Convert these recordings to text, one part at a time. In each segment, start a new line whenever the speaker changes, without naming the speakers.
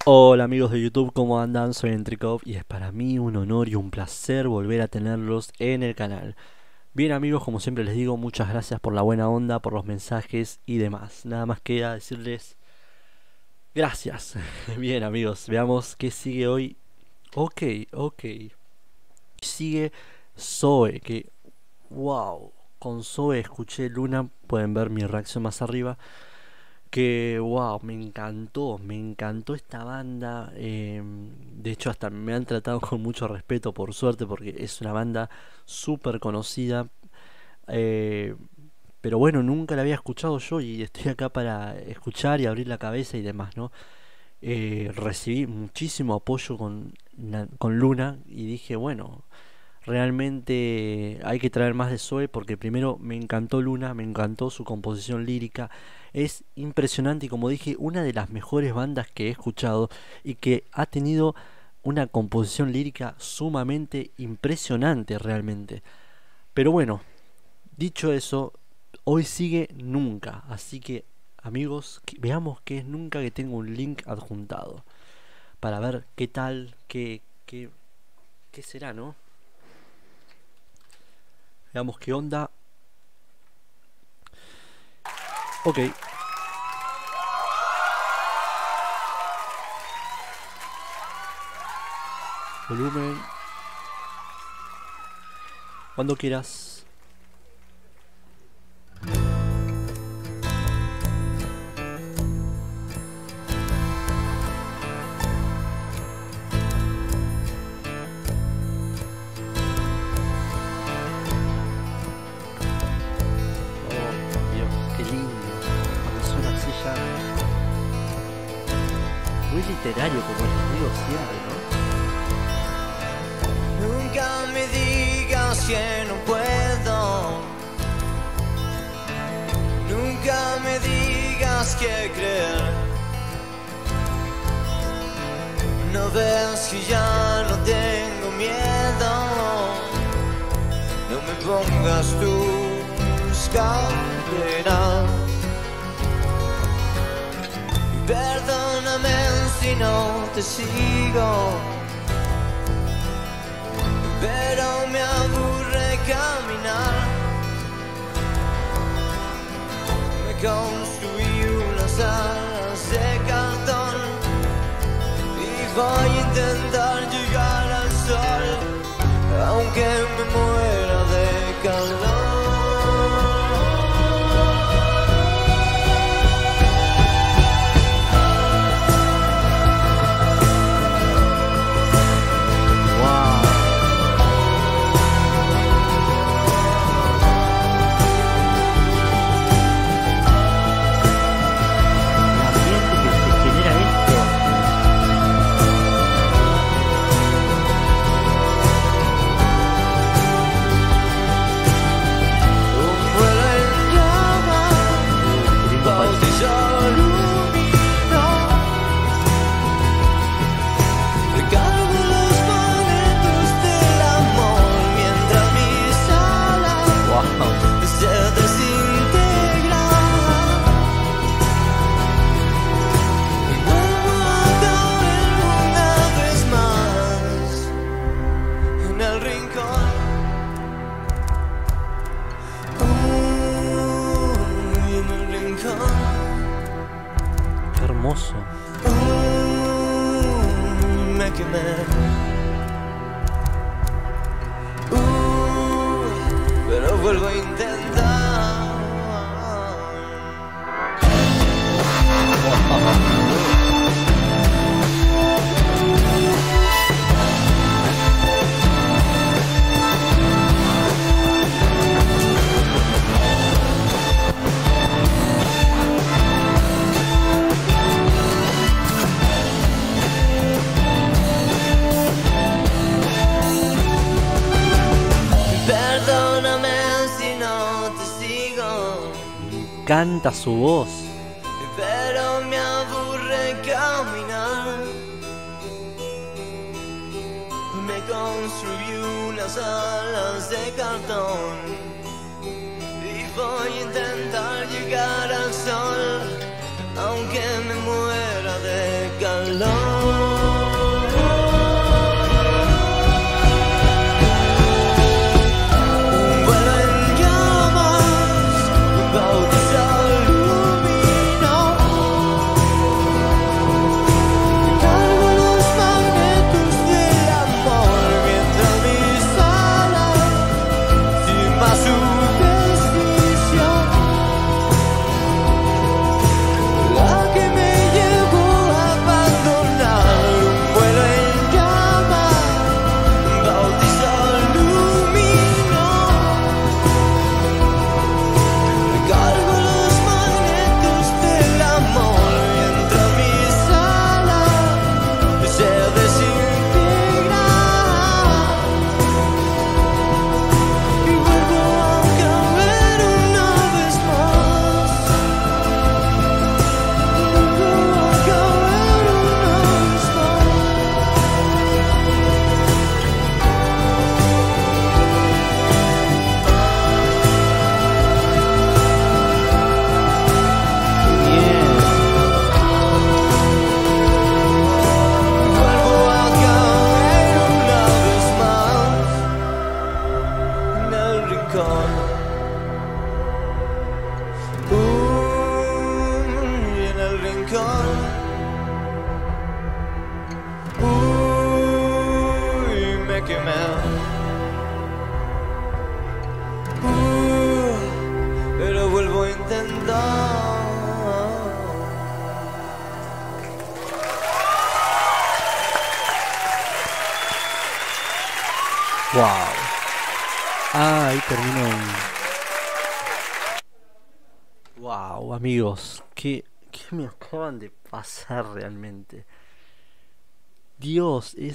Hola amigos de YouTube, ¿cómo andan? Soy Entrikov y es para mí un honor y un placer volver a tenerlos en el canal. Bien amigos, como siempre les digo, muchas gracias por la buena onda, por los mensajes y demás. Nada más queda decirles gracias. Bien amigos, veamos qué sigue hoy. Ok. Sigue Zoe, que wow, con Zoe escuché Luna, pueden ver mi reacción más arriba. Que wow, me encantó esta banda. De hecho, hasta me han tratado con mucho respeto, por suerte, porque es una banda súper conocida. eh, pero bueno, nunca la había escuchado yo y estoy acá para escuchar y abrir la cabeza y demás, ¿no? Recibí muchísimo apoyo con Luna y dije, bueno, realmente hay que traer más de Zoe porque primero me encantó Luna, me encantó su composición lírica. Es impresionante y como dije, una de las mejores bandas que he escuchado y que ha tenido una composición lírica sumamente impresionante realmente. Pero bueno, dicho eso, hoy sigue Nunca. Así que amigos, veamos qué es Nunca, que tengo un link adjuntado. Para ver qué tal, qué será, ¿no? Veamos qué onda. Ok. Volumen. Cuando quieras. Oh, Dios, qué lindo. Cuando suena así ya. Muy literario, como les digo siempre, ¿no?
Nunca me digas que no puedo. Nunca me digas que creer. No ves que ya no tengo miedo. No me pongas tus cadenas. Perdóname si no te sigo, pero me aburre caminar. Me construí unas alas de cartón y voy a intentar llegar al sol, aunque me muera de calor.
Qué hermoso.
Me quemé. Pero vuelvo a intentar.
Canta su voz.
Pero me aburre caminar. Me construí unas alas de cartón y voy a intentar llegar al sol, aunque me muera de calor.
Wow. Ah, ahí terminó. Wow, amigos, ¿qué me acaban de pasar realmente? Dios,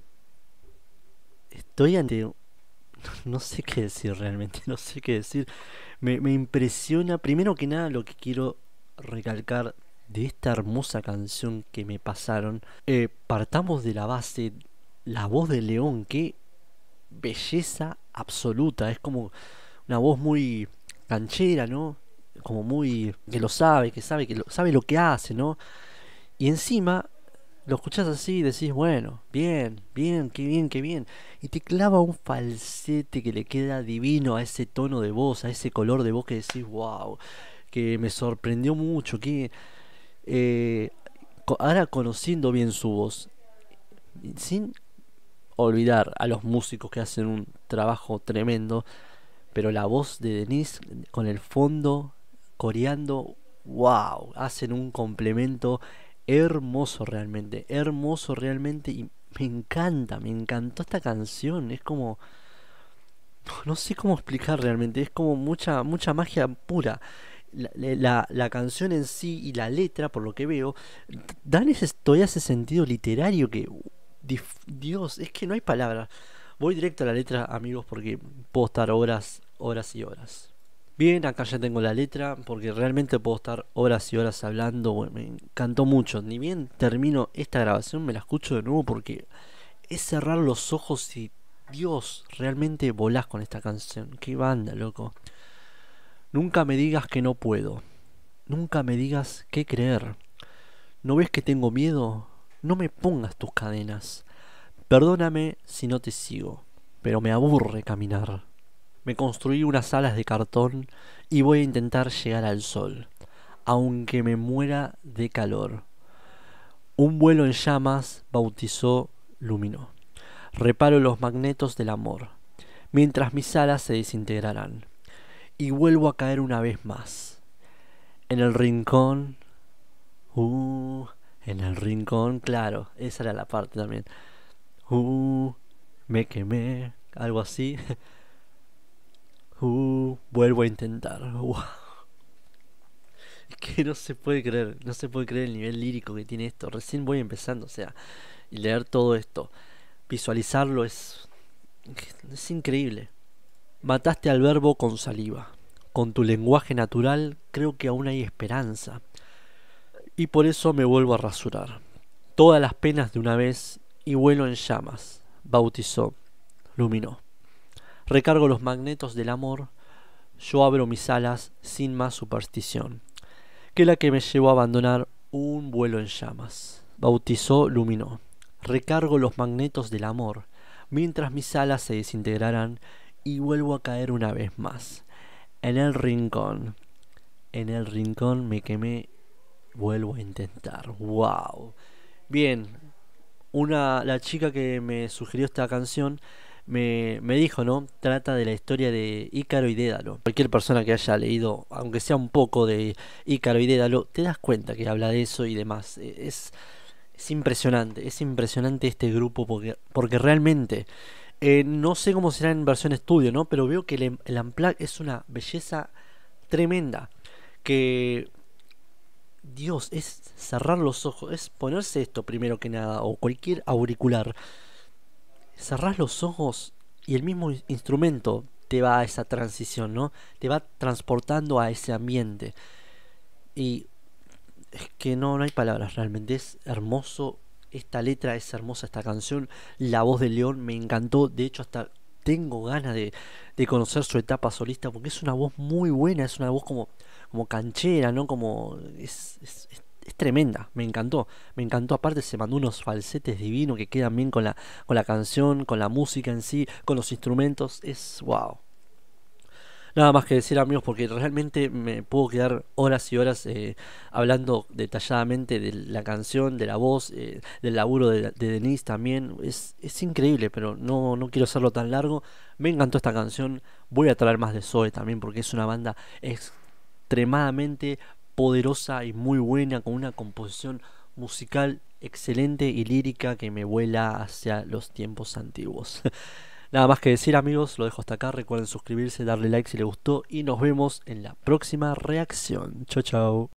estoy ante... No sé qué decir realmente, no sé qué decir. Me impresiona, primero que nada, lo que quiero recalcar de esta hermosa canción que me pasaron. Partamos de la base, la voz de León, qué belleza absoluta. Es como una voz muy canchera, ¿no? Como muy... que lo sabe, sabe lo que hace, ¿no? Y encima lo escuchás así y decís, bueno, bien, bien, qué bien, qué bien. Y te clava un falsete que le queda divino a ese tono de voz, a ese color de voz que decís, wow, que me sorprendió mucho. Que eh, ahora conociendo bien su voz, sin olvidar a los músicos que hacen un trabajo tremendo, pero la voz de Denise con el fondo coreando, wow, hacen un complemento hermoso realmente y me encantó esta canción, es como, no sé cómo explicar realmente, es como mucha magia pura. La canción en sí y la letra, por lo que veo, dan todavía ese sentido literario que, Dios, es que no hay palabras. Voy directo a la letra, amigos, porque puedo estar horas, horas y horas. Bien, acá ya tengo la letra, porque realmente puedo estar horas y horas hablando. Bueno, me encantó mucho. Ni bien termino esta grabación, me la escucho de nuevo porque es cerrar los ojos y, Dios, realmente volás con esta canción. Qué banda, loco. Nunca me digas que no puedo. Nunca me digas qué creer. ¿No ves que tengo miedo? No me pongas tus cadenas. Perdóname si no te sigo, pero me aburre caminar. Me construí unas alas de cartón y voy a intentar llegar al sol, aunque me muera de calor. Un vuelo en llamas bautizó Luminó. Reparo los magnetos del amor, mientras mis alas se desintegrarán. Y vuelvo a caer una vez más. En el rincón... en el rincón, claro, esa era la parte también. Me quemé, algo así. Vuelvo a intentar. Es que no se puede creer, no se puede creer el nivel lírico que tiene esto. Recién voy empezando, o sea, y leer todo esto, visualizarlo es increíble. Mataste al verbo con saliva. Con tu lenguaje natural creo que aún hay esperanza. Y por eso me vuelvo a rasurar todas las penas de una vez y vuelo en llamas. Bautizó, Luminó. Recargo los magnetos del amor. Yo abro mis alas sin más superstición que la que me llevó a abandonar un vuelo en llamas. Bautizó, Luminó. Recargo los magnetos del amor, mientras mis alas se desintegrarán y vuelvo a caer una vez más. En el rincón. En el rincón me quemé. Vuelvo a intentar. Wow. Bien. La chica que me sugirió esta canción me dijo, ¿no? Trata de la historia de Ícaro y Dédalo. Cualquier persona que haya leído, aunque sea un poco de Ícaro y Dédalo, te das cuenta que habla de eso y demás. Es impresionante este grupo porque realmente, no sé cómo será en versión estudio, ¿no? Pero veo que el Unplugged es una belleza tremenda. Que, Dios, es cerrar los ojos, es ponerse esto primero que nada, o cualquier auricular. Cerrás los ojos y el mismo instrumento te va a esa transición, ¿no? Te va transportando a ese ambiente. Y es que no hay palabras realmente. Es hermoso. Esta letra es hermosa, esta canción. La voz de León me encantó. De hecho, hasta tengo ganas de conocer su etapa solista porque es una voz muy buena. Es una voz como canchera, ¿no? Como es tremenda, me encantó. Me encantó, aparte se mandó unos falsetes divinos que quedan bien con la canción, con la música en sí, con los instrumentos. Es wow. Nada más que decir, amigos, porque realmente me puedo quedar horas y horas hablando detalladamente de la canción, de la voz, del laburo de Denise también. Es increíble, pero no quiero hacerlo tan largo. Me encantó esta canción. Voy a traer más de Zoe también porque es una banda extremadamente poderosa y muy buena, con una composición musical excelente y lírica que me vuela hacia los tiempos antiguos. Nada más que decir, amigos, lo dejo hasta acá. Recuerden suscribirse, darle like si les gustó y nos vemos en la próxima reacción. Chau chau.